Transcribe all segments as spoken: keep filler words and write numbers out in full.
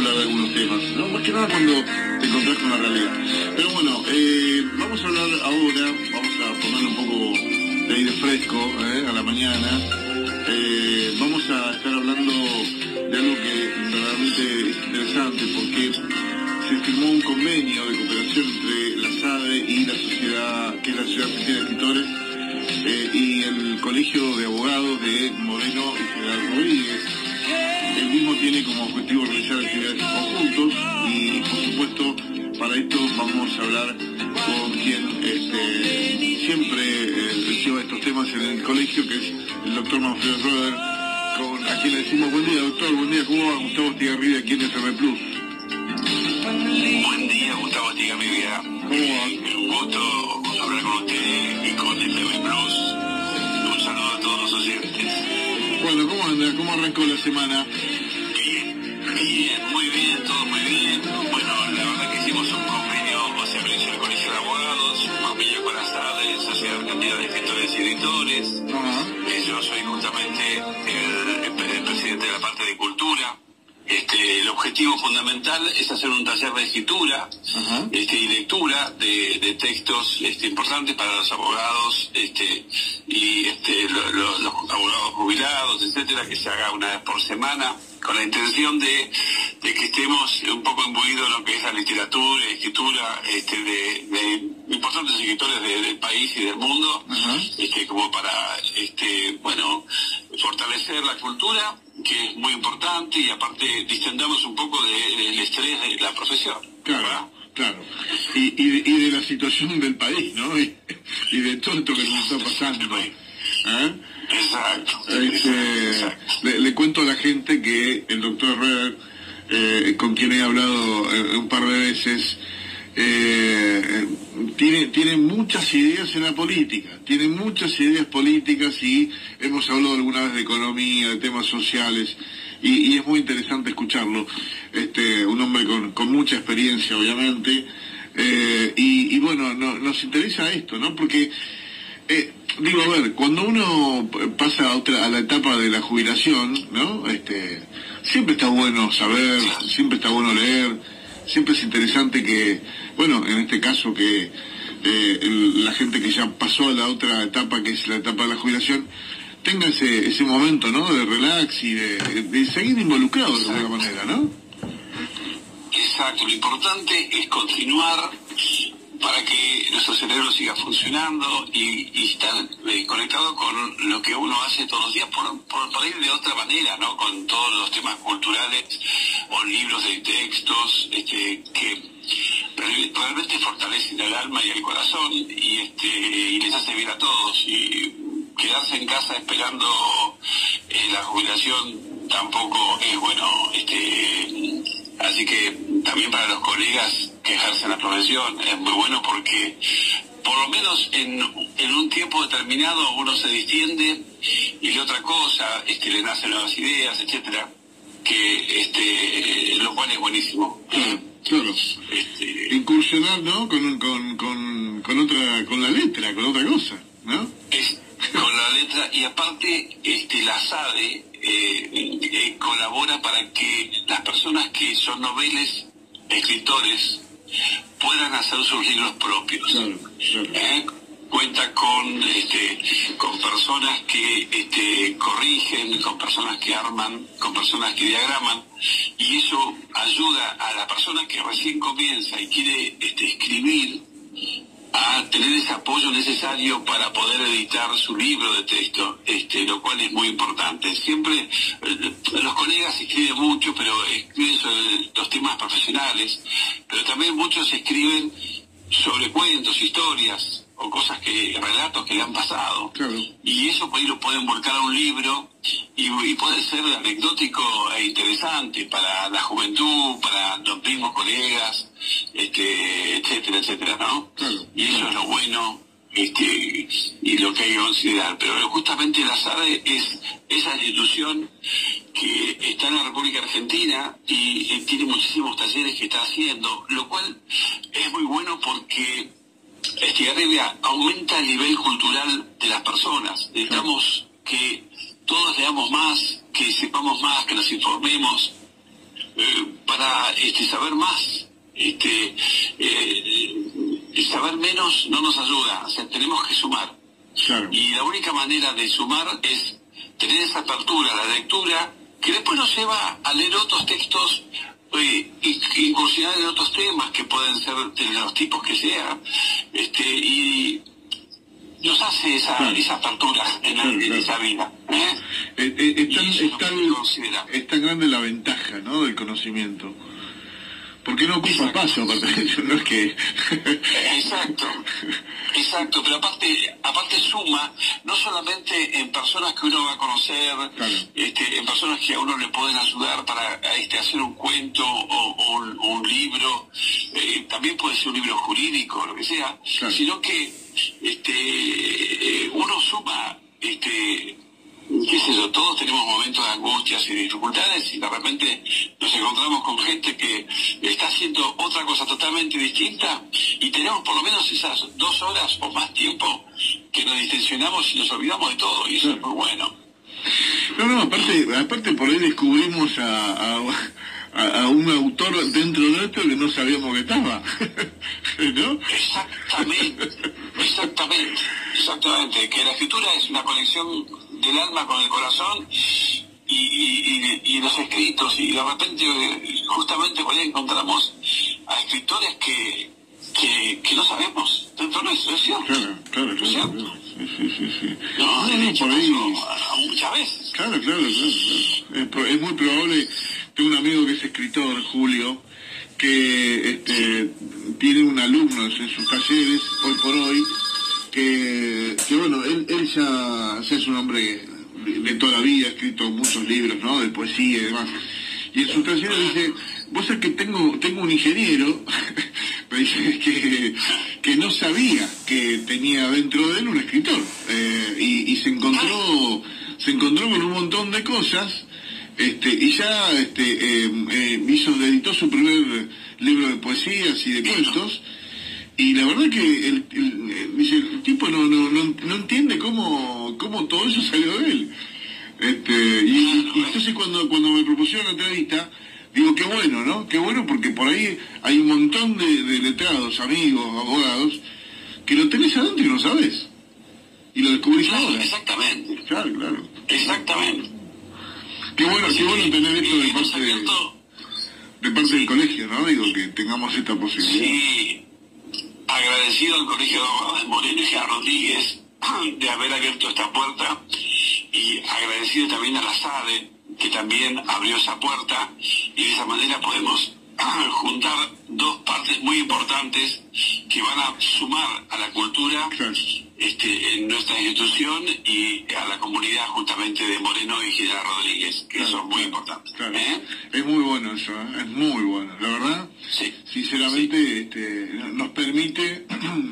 hablar de algunos temas, ¿no? Más que nada cuando te encontrás con la realidad. Pero bueno, eh, vamos a hablar ahora, vamos a ponerle un poco de aire fresco eh, a la mañana. Eh, vamos a estar hablando de algo que realmente es interesante porque se firmó un convenio de cooperación entre la SADE y la sociedad, que es la Sociedad Argentina de Escritores, eh, y el Colegio de Abogados de Moreno y General Rodríguez. El mismo tiene como objetivo realizar actividades en conjuntos y, por supuesto, para esto vamos a hablar con quien este, siempre eh, lleva estos temas en el colegio, que es el doctor Manfredo Roeder, con a quien le decimos buen día, doctor, buen día, ¿cómo va? Gustavo Estigarribia aquí en F M Plus. Buen día, Gustavo Estigarribia. ¿Cómo va? Un gusto hablar con usted y con F M Plus. Un saludo a todos los oyentes. Bueno, ¿cómo anda? ¿Cómo arrancó la semana? Bien, bien, muy bien, todo muy bien. Bueno, la verdad que hicimos un convenio, o sea, lo hizo el Colegio de Abogados, un convenio con la SADE, Sociedad Argentina de Escritores y Editores. Ajá. Eh, yo soy justamente el, el, el presidente de la parte de cultura. Este, el objetivo fundamental es hacer un taller de escritura uh-huh. este, y lectura de, de textos este, importantes para los abogados este, y este, lo, lo, los abogados jubilados, etcétera, que se haga una vez por semana, con la intención de, de que estemos un poco imbuidos en lo que es la literatura y escritura este, de, de importantes escritores de, del país y del mundo, uh-huh. este, como para este, bueno, fortalecer la cultura, que es muy importante, y aparte distendamos un poco de, del estrés de la profesión. Claro, ¿verdad? Claro. Y, y, de, y de la situación del país, ¿no? Y, y de todo esto que nos está pasando. ¿Eh? Exacto. Este, Exacto. Le, le cuento a la gente que el doctor Roeder, eh, con quien he hablado eh, un par de veces, eh, tiene, tiene muchas ideas en la política, tiene muchas ideas políticas, y hemos hablado alguna vez de economía, de temas sociales, y, y es muy interesante escucharlo. Este, un hombre con, con mucha experiencia, obviamente, eh, y, y bueno, no, nos interesa esto, ¿no? Porque, eh, digo, a ver, cuando uno pasa a otra, a la etapa de la jubilación, ¿no? Este, siempre está bueno saber, siempre está bueno leer, siempre es interesante que, bueno, en este caso que eh, el, la gente que ya pasó a la otra etapa, que es la etapa de la jubilación, tenga ese, ese momento, ¿no? De relax y de, de seguir involucrado de alguna manera, ¿no? Exacto, lo importante es continuar para que nuestro cerebro siga funcionando y, y estar eh, conectado con lo que uno hace todos los días, por, por, por ir de otra manera, ¿no? Con todos los temas culturales o libros de textos este, que realmente fortalecen el alma y el corazón y, este, y les hace bien a todos. Y quedarse en casa esperando eh, la jubilación tampoco es bueno. Este, así que también para los colegas que ejercen la profesión es muy bueno, porque por lo menos en, en un tiempo determinado uno se distiende y de otra cosa, este, le nacen nuevas ideas, etcétera, que este, lo cual es buenísimo. Claro, claro. Este, incursionar, ¿no? Con, con, con, con otra, con la letra, con otra cosa, ¿no? Es, con la letra, y aparte este, la SADE eh, eh, colabora para que las personas que son noveles, escritores, puedan hacer sus libros propios. Claro, claro. ¿Eh? Cuenta con este, con personas que este, corrigen, con personas que arman, con personas que diagraman, y eso ayuda a la persona que recién comienza y quiere este, escribir a tener ese apoyo necesario para poder editar su libro de texto, este, lo cual es muy importante. Siempre eh, los colegas escriben mucho, pero escriben sobre los temas profesionales, pero también muchos escriben sobre cuentos, historias o cosas que, relatos que le han pasado. Claro. Y eso por ahí lo pueden volcar a un libro y, y puede ser anecdótico e interesante para la juventud, para los mismos colegas, este, etcétera, etcétera, ¿no? Claro. Y eso es lo bueno, este, y lo que hay que considerar. Pero justamente la SADE es esa institución que está en la República Argentina y, y tiene muchísimos talleres que está haciendo, lo cual es muy bueno porque Estigarribia aumenta el nivel cultural de las personas. Necesitamos que todos leamos más, que sepamos más, que nos informemos, eh, para para este, saber más. Este, eh, saber menos no nos ayuda, o sea, tenemos que sumar. Claro. Y la única manera de sumar es tener esa apertura a la lectura, que después nos lleva a leer otros textos, eh, y incursionar en otros temas que pueden ser de los tipos que sea, este, y nos hace esa, claro. esa apertura en, claro, en claro. esa vida. ¿eh? Eh, eh, es, tan, es, tan, es tan grande la ventaja, ¿no?, del conocimiento. Porque no ocupa paso, aparte de eso, no es que... Exacto, exacto, pero aparte aparte suma, no solamente en personas que uno va a conocer, claro. este, en personas que a uno le pueden ayudar para este, hacer un cuento o, o, un, o un libro, eh, también puede ser un libro jurídico, lo que sea, claro. sino que este, uno suma... este qué sé yo, todos tenemos momentos de angustias y dificultades y de repente nos encontramos con gente que está haciendo otra cosa totalmente distinta y tenemos por lo menos esas dos horas o más tiempo que nos distensionamos y nos olvidamos de todo y eso claro. es muy bueno. No, no, aparte, aparte por ahí descubrimos a, a, a, a un autor dentro de esto que no sabíamos que estaba, ¿no? Exactamente, exactamente, exactamente, que la escritura es una conexión del alma con el corazón y, y, y, y los escritos, y de repente justamente por ahí encontramos a escritores que, que, que no sabemos dentro de nuestro, ¿es cierto? Claro, claro, claro. ¿Cierto? claro. Sí, sí, sí, sí. No, no, de hecho, por ahí... a, a muchas veces. Claro, claro, claro. claro. Es, es muy probable. Tengo un amigo que es escritor, Julio, que este, tiene un alumno en sus talleres, hoy por hoy, que, que bueno, él, él ya, ya es un hombre de toda la vida, ha escrito muchos libros, ¿no?, de poesía y demás. Y en sus talleres dice, vos sabés que tengo, tengo un ingeniero, me dice que, que no sabía que tenía dentro de él un escritor, eh, y, y se encontró, se encontró con un montón de cosas, este, y ya este, eh, eh, hizo, editó su primer libro de poesías y de cuentos. Y la verdad que el, el, el, dice, el tipo no, no, no, no entiende cómo, cómo todo eso salió de él. Este, y, y entonces cuando, cuando me propusieron la entrevista, digo, qué bueno, ¿no? Qué bueno, porque por ahí hay un montón de, de letrados, amigos, abogados, que lo tenés adentro y no sabés. Y lo descubrís claro, ahora. Exactamente. Claro, claro. Exactamente. Qué bueno, qué bueno tener esto de parte, de, de parte sí. del colegio, ¿no? Digo, que tengamos esta posibilidad. Sí. Agradecido al Colegio de Abogados de Moreno y a Rodríguez de haber abierto esta puerta, y agradecido también a la SADE, que también abrió esa puerta, y de esa manera podemos juntar dos partes muy importantes que van a sumar a la cultura claro. este, en nuestra institución y a la comunidad justamente de Moreno y General Rodríguez, que claro, eso es muy claro, importante. Claro. ¿eh? Es muy bueno eso, ¿eh? Es muy bueno, la verdad. Sí. Sinceramente sí. Este, nos permite,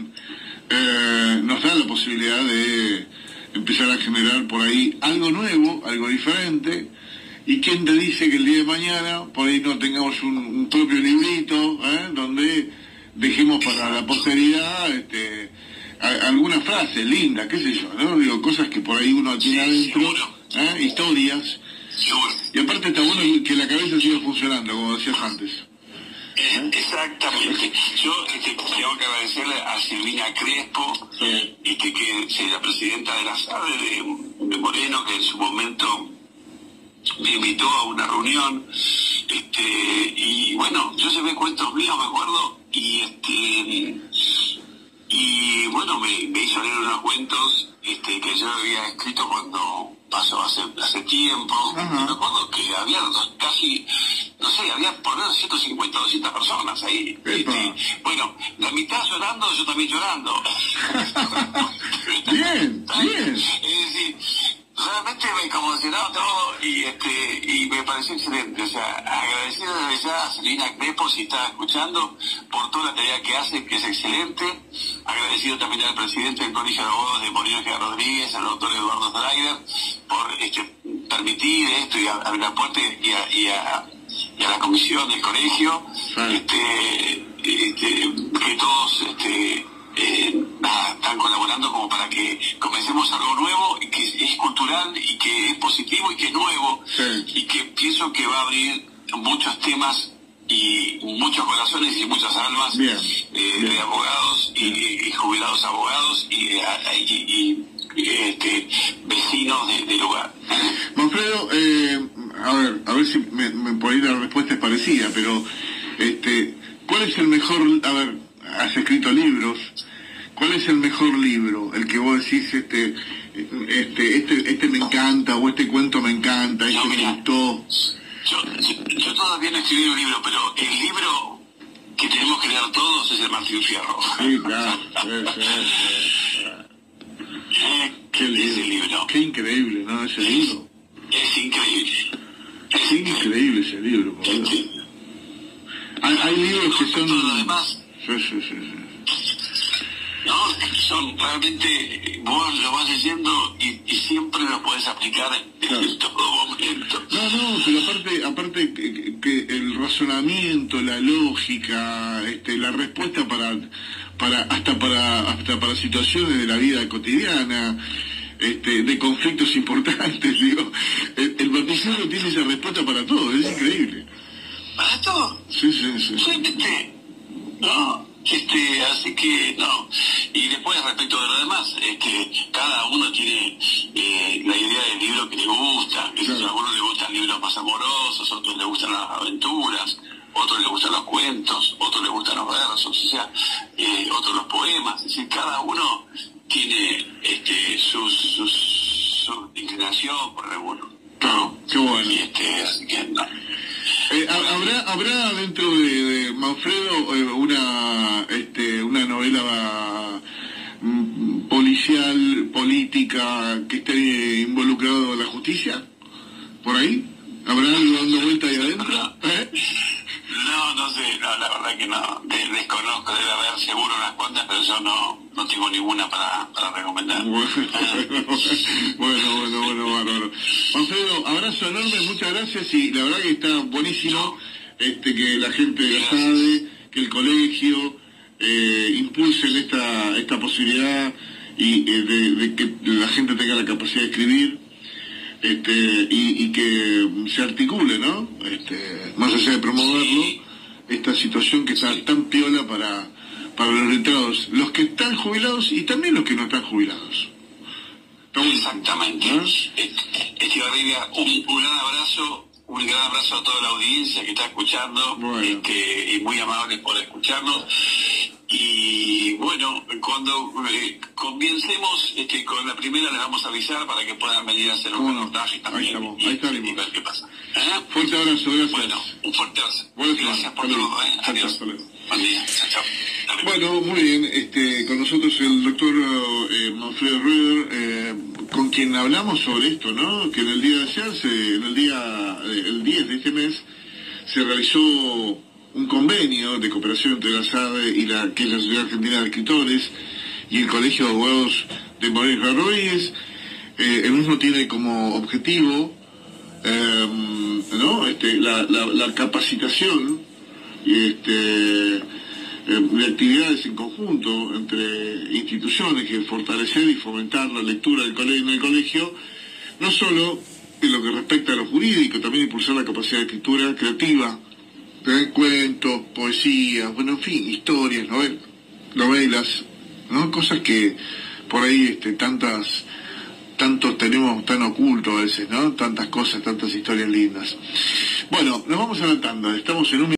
eh, nos da la posibilidad de empezar a generar por ahí algo nuevo, algo diferente. ¿Y quién te dice que el día de mañana por ahí no tengamos un, un propio librito, ¿eh? donde dejemos para la posteridad este, a, alguna frase linda, qué sé yo, ¿no? Digo, cosas que por ahí uno tiene sí, adentro, ¿eh? historias. Seguro. Y aparte está bueno que la cabeza siga funcionando, como decías antes. ¿Eh? Exactamente. Yo este, tengo que agradecerle a Silvina Crespo, sí. este, que es la presidenta de la SADE de, de Moreno, que en su momento me invitó a una reunión, este, y bueno, yo llevé cuentos míos, me acuerdo, y este, y bueno, me, me hizo leer unos cuentos este, que yo había escrito cuando pasó hace, hace tiempo. Uh-huh. Me acuerdo que había dos, casi, no sé, había por lo menos ciento cincuenta, doscientas personas ahí. Este, bueno, la mitad llorando, yo también llorando. Bien, bien. Es decir, realmente me conmocionaba todo y este y me pareció excelente. O sea, agradecido desde ya a Selina Crespo, si está escuchando, por toda la tarea que hace, que es excelente. Agradecido también al presidente del Colegio de Abogados de Moreno y Rodríguez, al doctor Eduardo Zraider, por este, permitir esto y abrir la puerta, y a, y, a, y a la comisión del colegio, sí. este, este, que todos este, eh, nada, están colaborando como para que comencemos algo nuevo, y que es cultural y que es positivo y que es nuevo, sí. y que pienso que va a abrir muchos temas y muchos corazones y muchas almas bien, eh, bien. de abogados y, y jubilados abogados y, y, y, y este, vecinos de, del lugar. Manfredo, eh, a ver, a ver si me, me por ahí la respuesta es parecida, pero este, ¿cuál es el mejor, a ver, has escrito libros, ¿cuál es el mejor libro? El que vos decís, este, este, este, este me encanta, o este cuento me encanta, este No, me mira, gustó. Yo, yo, yo todavía no escribí un libro, pero el libro que tenemos que leer todos es el Martín Fierro. Sí, claro, sí, sí, sí. Eh, Qué ese libro, libro qué increíble, ¿no? Ese libro. es increíble. Es Qué increíble ese libro, por Dios. Sí. Hay, hay libros que son... Todo lo demás, Sí, sí, sí, sí. ¿no? Son realmente, vos lo vas leyendo y, y siempre lo podés aplicar en Claro. todo momento. No, no, pero aparte, aparte que, que el razonamiento, la lógica, este, la respuesta para, para, hasta para, hasta para situaciones de la vida cotidiana, este, de conflictos importantes, digo, el, el Vaticano tiene esa respuesta para todo, es increíble. Para todo. Sí, sí, sí. Realmente, no, este, así que no. Y después respecto de lo demás, este, cada uno tiene eh, la idea del libro que le gusta. Que Claro. A algunos le gustan libros más amorosos, a otros le gustan las aventuras, a otros le gustan los cuentos, a otros le gustan los versos, o sea, eh, otros los poemas. Es decir, cada uno tiene este, su, su, su inclinación por alguno. Claro, qué bueno. Y este, así que no. Eh, ha- ¿habrá, ¿Habrá dentro de, de Manfredo eh, una, este, una novela mm, policial, política, que esté involucrado en la justicia? ¿Por ahí? ¿Habrá algo dando vuelta ahí adentro? ¿Eh? No, no sé, no, la verdad que no, de- desconozco, debe haber seguro unas cuantas, pero yo no, no tengo ninguna para, para recomendar. Bueno, bueno, bueno, bueno, bárbaro. Manfredo, abrazo enorme, muchas gracias y la verdad que está buenísimo este, que la gente de la S A D, que el colegio eh, impulsen esta, esta posibilidad y eh, de, de que la gente tenga la capacidad de escribir. Este, y, y que se articule, ¿no? Este, más allá de promoverlo, esta situación que está tan piola para, para los letrados, los que están jubilados y también los que no están jubilados. Estamos- Exactamente. ¿no? Estibarribia, un, un gran abrazo, un gran abrazo a toda la audiencia que está escuchando, Bueno. este, y muy amables por escucharnos. Y bueno, cuando eh, comiencemos este, con la primera les vamos a avisar para que puedan venir a hacer un Bueno, reportaje ahí también estamos, y, ahí estaremos. y ver qué pasa. ¿Eh? Fuerte abrazo, gracias. Bueno, un fuerte abrazo. Buenas Gracias semanas. por Hasta luego. todo. ¿eh? Chao, chao, Adiós. hasta luego. Buen día. Chao, chao. Dale. Bueno, muy bien, este, con nosotros el doctor eh, Manfredo Röder, eh, con quien hablamos sobre esto, ¿no? Que en el día de ayer, se, en el día, eh, el diez de este mes, se realizó un convenio de cooperación entre la S A D y la, que es la Sociedad Argentina de Escritores, y el Colegio de Abogados de Moreira Rodríguez. Eh, el mismo tiene como objetivo, eh, ¿no? Este, la, la, la capacitación y este de actividades en conjunto entre instituciones que fortalecer y fomentar la lectura del colegio, en el colegio, no solo en lo que respecta a lo jurídico, también impulsar la capacidad de escritura creativa, de cuentos, poesías, bueno, en fin, historias, novelas, novelas, ¿no? Cosas que por ahí este, tantas, tantos tenemos tan oculto a veces, ¿no? Tantas cosas, tantas historias lindas. Bueno, nos vamos a la tanda, estamos en un